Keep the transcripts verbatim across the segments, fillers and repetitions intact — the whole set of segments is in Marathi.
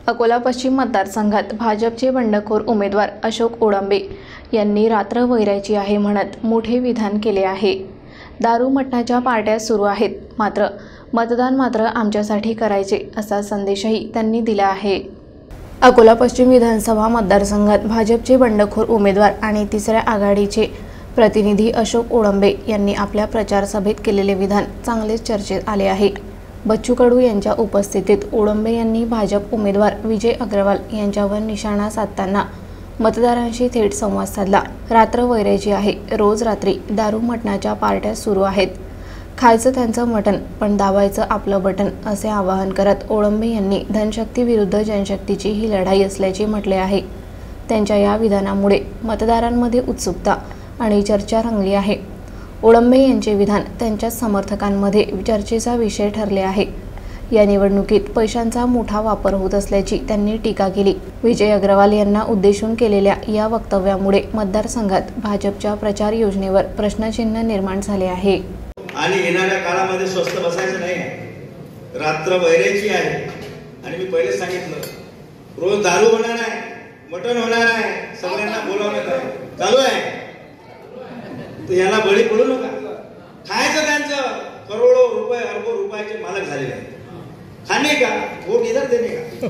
अकोला पश्चिम मतदारसंघात भाजपचे बंडखोर उमेदवार अशोक ओडंबे यांनी रात्र वैरायची आहे म्हणत मोठे विधान केले आहे। दारू मटणाच्या पार्ट्या सुरू आहेत, मात्र मतदान मात्र आमच्यासाठी करायचे असा संदेशही त्यांनी दिला आहे। अकोला पश्चिम विधानसभा मतदारसंघात भाजपचे बंडखोर उमेदवार आणि तिसऱ्या आघाडीचे प्रतिनिधी अशोक ओडंबे यांनी आपल्या प्रचार सभेत केलेले विधान चांगलेच चर्चेत आले आहे। बच्चू कडू यांच्या उपस्थितीत ओडंबे यांनी भाजप उमेदवार विजय अग्रवाल यांच्यावर निशाणा साधताना मतदारांशी थेट संवाद साधला। रात्र वैरायची आहे, रोज रात्री दारू मटणाच्या पार्ट्या सुरू आहेत, खायचं त्यांचं मटण पण दाबायचं आपलं बटन असे आवाहन करत ओडंबे यांनी धनशक्ती विरुद्ध जनशक्तीची ही लढाई असल्याचे म्हटले आहे। त्यांच्या या विधानामुळे मतदारांमध्ये उत्सुकता आणि चर्चा रंगली आहे। ओडंबे यांचे विधान त्यांच्या समर्थकांमध्ये चर्चेचा विषय ठरले आहे। या निवडणुकीत पैशांचा मोठा वापर होत असल्याची त्यांनी टीका केली। विजय अग्रवाल यांना उद्देशून केलेल्या या वक्तव्यामुळे मतदारसंघात भाजपच्या प्रचार योजनेवर प्रश्नचिन्ह निर्माण झाले आहे। आणि येणाऱ्या काळामध्ये स्वस्त बसायचं नाही, रात्र वैरायची आहे। आणि मी पहिले सांगितलं रोज दारू होणार आहे, मटण होणार आहे, सगळ्यांना बोलावण्यात आहे, चालू आहे। तर याला बळी पडू नका। खायचं त्यांचं करोडो रुपये अरबो रुपयाचे मालक झालेले आहेत। खाने का वोट इधर देने का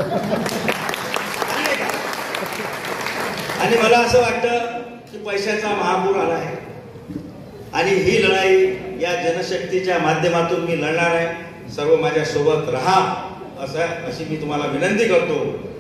खाने का। आणि मला असं वाटतं की पैशाचा महापूर आला आहे आणि ही लढाई या जनशक्तीच्या माध्यमातून मी लढणार आहे। सर्व माझ्या सोबत राहा असं अशी मी तुम्हाला विनंती करतो।